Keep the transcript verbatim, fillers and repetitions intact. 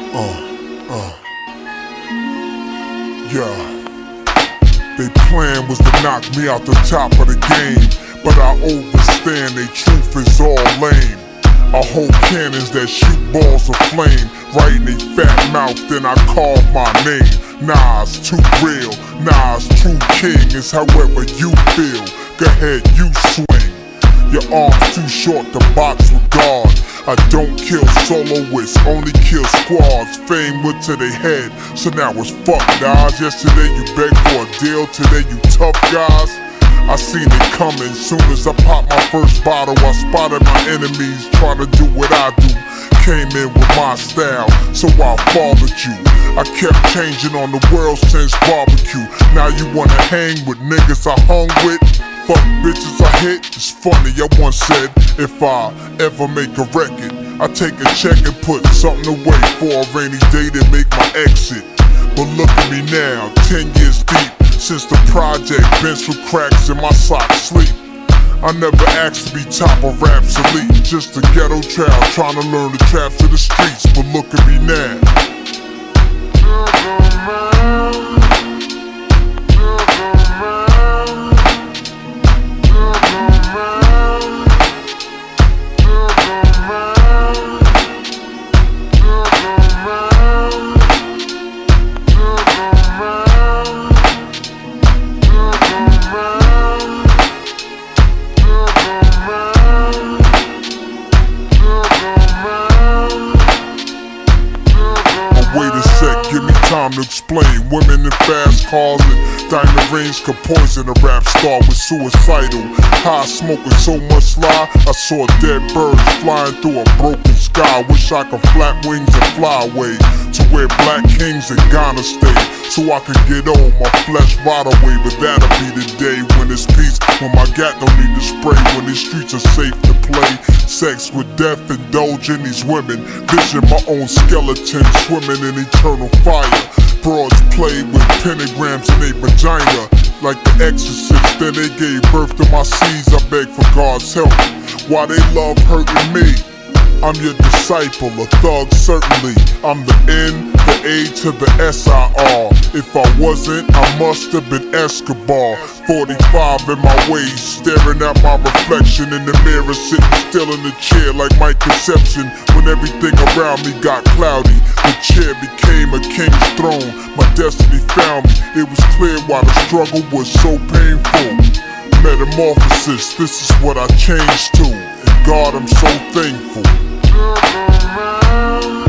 Uh, uh, yeah. They plan was to knock me out the top of the game, but I overstand they truth is all lame. I hold cannons that shoot balls of flame right in they fat mouth, then I carve my name. Nah, it's too real. Nah, it's true king. It's however you feel. Go ahead, you swing. Your arms too short to box with God. I don't kill soloists, only kill squads. Fame went to their head, so now it's fuck guys. Yesterday you begged for a deal, today you tough guys. I seen it coming, soon as I popped my first bottle. I spotted my enemies trying to do what I do. Came in with my style, so I followed you. I kept changing on the world since barbecue. Now you wanna hang with niggas I hung with? Fuck bitches I hit, it's funny, I once said, if I ever make a record, I take a check and put something away for a rainy day to make my exit. But look at me now, ten years deep, since the project, bench with cracks in my socks sleep. I never asked to be top of rap's elite, just a ghetto child trying to learn the traps of the streets, but look at me now. Wait a sec, give me time to explain. Women in fast cars and diamond rings could poison a rap star with suicidal. High smoking so much lie, I saw dead birds flying through a broken sky. Wish I could flap wings and fly away to where black kings in Ghana stay, so I could get on my flesh rot away. But that'll be the day when it's peace, when my gat don't need to spray, when these streets are safe to play. Sex with death, indulging these women, vision my own skeleton swimming in eternal fire. Broads play with pentagrams in their vagina, like the exorcist, then they gave birth to my seeds. I beg for God's help, why they love hurting me? I'm your disciple, a thug certainly. I'm the N, the A to the S I R. If I wasn't, I must have been Escobar. Forty-five in my waist, staring at my reflection in the mirror, sitting still in the chair like my conception. When everything around me got cloudy, the chair became a king's throne. My destiny found me, it was clear why the struggle was so painful. Metamorphosis, this is what I changed to. And God, I'm so thankful.